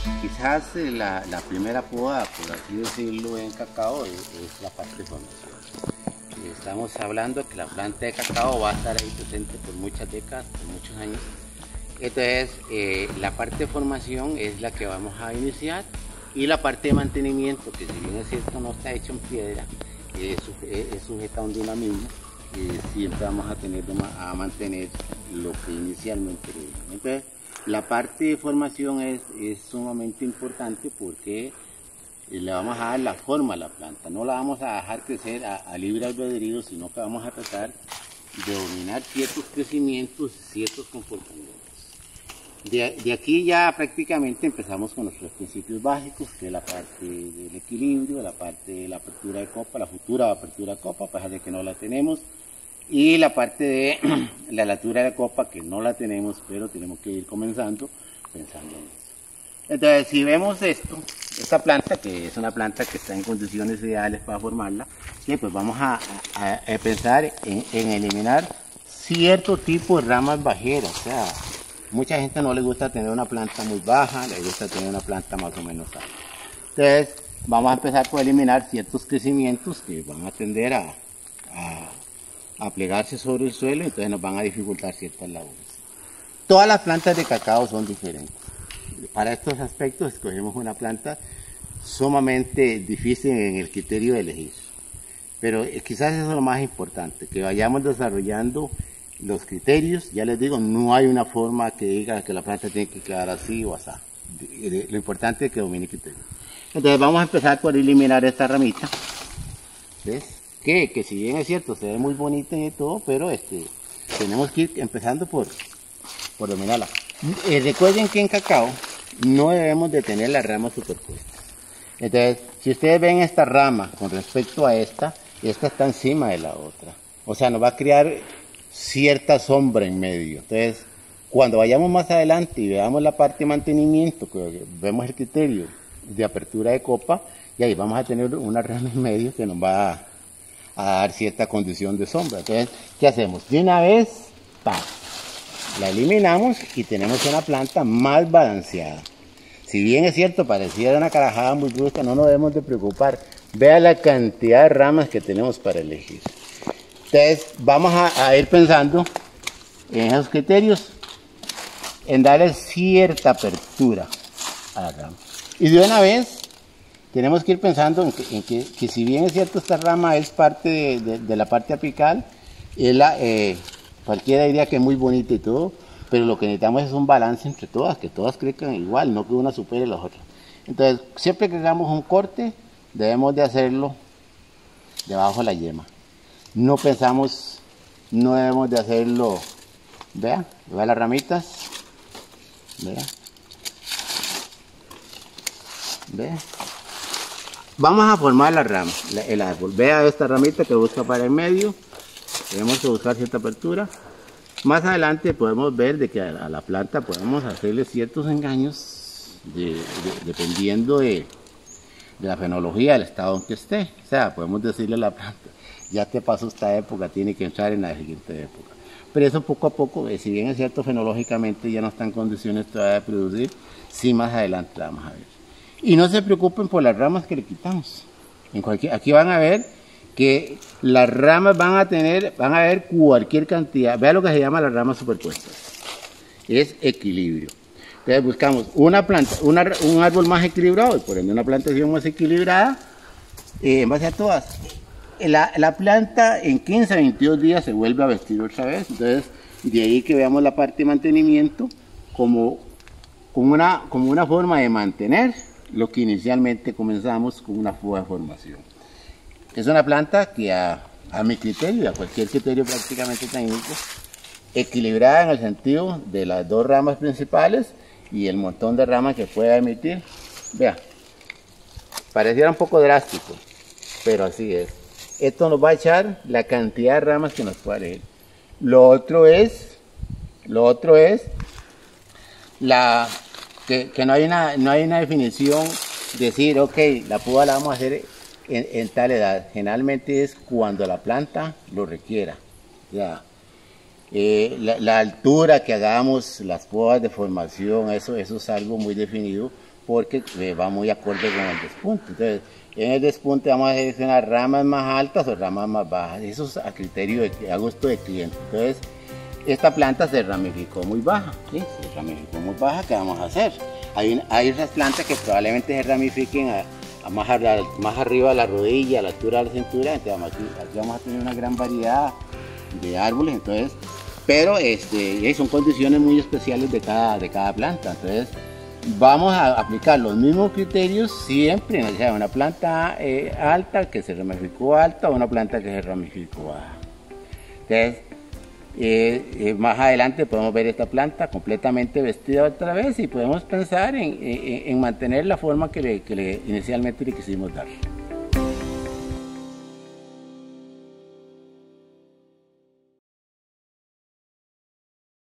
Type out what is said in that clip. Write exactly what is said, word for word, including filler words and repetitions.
Quizás eh, la, la primera poda, por así decirlo, en cacao es, es la parte de formación. Eh, Estamos hablando que la planta de cacao va a estar ahí presente por muchas décadas, por muchos años. Entonces, eh, la parte de formación es la que vamos a iniciar, y la parte de mantenimiento, que si bien es cierto no está hecho en piedra, eh, es, es sujeta a un dinamismo, eh, siempre vamos a tener a mantener lo que inicialmente le dimos. Entonces, la parte de formación es, es sumamente importante porque le vamos a dar la forma a la planta, no la vamos a dejar crecer a, a libre albedrío, sino que vamos a tratar de dominar ciertos crecimientos, ciertos comportamientos. De, de aquí ya prácticamente empezamos con nuestros principios básicos, que es la parte del equilibrio, la parte de la apertura de copa, la futura apertura de copa, a pesar de que no la tenemos, y la parte de la altura de copa, que no la tenemos, pero tenemos que ir comenzando pensando en eso. Entonces, si vemos esto, esta planta, que es una planta que está en condiciones ideales para formarla, ¿sí? Pues vamos a, a, a pensar en, en eliminar cierto tipo de ramas bajeras. O sea, mucha gente no le gusta tener una planta muy baja, le gusta tener una planta más o menos alta. Entonces, vamos a empezar por eliminar ciertos crecimientos que van a tender a, a, a plegarse sobre el suelo, entonces nos van a dificultar ciertas labores. Todas las plantas de cacao son diferentes. Para estos aspectos escogemos una planta sumamente difícil en el criterio de elegir. Pero quizás eso es lo más importante, que vayamos desarrollando los criterios. Ya les digo, no hay una forma que diga que la planta tiene que quedar así o así. Lo importante es que domine el criterio. Entonces vamos a empezar por eliminar esta ramita. ¿Ves? Que, que si bien es cierto, se ve muy bonita y todo, pero este, tenemos que ir empezando por, por dominarla. Eh, recuerden que en cacao no debemos de tener las ramas superpuestas. Entonces, si ustedes ven esta rama con respecto a esta, esta está encima de la otra. O sea, nos va a crear cierta sombra en medio. Entonces, cuando vayamos más adelante y veamos la parte de mantenimiento, que vemos el criterio de apertura de copa, y ahí vamos a tener una rama en medio que nos va a, a dar cierta condición de sombra. Entonces, ¿qué hacemos? De una vez, ¡pam!, la eliminamos y tenemos una planta más balanceada. Si bien es cierto, pareciera una carajada muy brusca, no nos debemos de preocupar. Vea la cantidad de ramas que tenemos para elegir. Entonces, vamos a, a ir pensando en esos criterios, en darle cierta apertura a la rama. Y de una vez, tenemos que ir pensando en que, en que, que si bien es cierto, esta rama es parte de, de, de la parte apical, es la... Eh, cualquiera diría que es muy bonita y todo, pero lo que necesitamos es un balance entre todas, que todas crezcan igual, no que una supere a las otras. Entonces, siempre que hagamos un corte, debemos de hacerlo debajo de la yema. No pensamos, no debemos de hacerlo, vea, vea las ramitas, vea, vea. Vamos a formar la rama, el árbol. Vea esta ramita que busca para el medio. Tenemos que buscar cierta apertura. Más adelante podemos ver de que a la planta podemos hacerle ciertos engaños de, de, dependiendo de, de la fenología, del estado en que esté. O sea, podemos decirle a la planta, ya te pasó esta época, tiene que entrar en la siguiente época. Pero eso poco a poco, si bien es cierto, fenológicamente ya no está en condiciones todavía de producir, sí más adelante la vamos a ver. Y no se preocupen por las ramas que le quitamos. En cualquier, aquí van a ver que las ramas van a tener, van a ver cualquier cantidad. Vea lo que se llama las ramas superpuestas. Es equilibrio. Entonces buscamos una planta, una, un árbol más equilibrado, y por ende una plantación más equilibrada, eh, en base a todas. La, la planta en quince a veintidós días se vuelve a vestir otra vez. Entonces, de ahí que veamos la parte de mantenimiento como, como, una, como una forma de mantener lo que inicialmente comenzamos con una fuga de formación. Es una planta que a, a mi criterio y a cualquier criterio prácticamente técnico, equilibrada en el sentido de las dos ramas principales y el montón de ramas que pueda emitir. Vea, pareciera un poco drástico, pero así es. Esto nos va a echar la cantidad de ramas que nos pueda elegir. Lo otro es, lo otro es la, que, que no, hay una, no hay una definición, decir, ok, la poda la vamos a hacer En, en tal edad. Generalmente es cuando la planta lo requiera. Ya. Eh, la, la altura que hagamos, las podas de formación, eso, eso es algo muy definido porque eh, va muy acorde con el despunte. Entonces, en el despunte vamos a seleccionar ramas más altas o ramas más bajas. Eso es a criterio, de, a gusto del cliente. Entonces, esta planta se ramificó muy baja, ¿sí? Se ramificó muy baja, ¿qué vamos a hacer? Hay, hay otras plantas que probablemente se ramifiquen a, a más, a, más arriba de la rodilla, a la altura de la cintura. Entonces, aquí, aquí vamos a tener una gran variedad de árboles. Entonces, pero este, son condiciones muy especiales de cada, de cada planta. Entonces vamos a aplicar los mismos criterios siempre, o sea, una planta eh, alta que se ramificó alta o una planta que se ramificó baja. Entonces eh, eh, más adelante podemos ver esta planta completamente vestida otra vez y podemos pensar en, en, en mantener la forma que, le, que le, inicialmente le quisimos dar.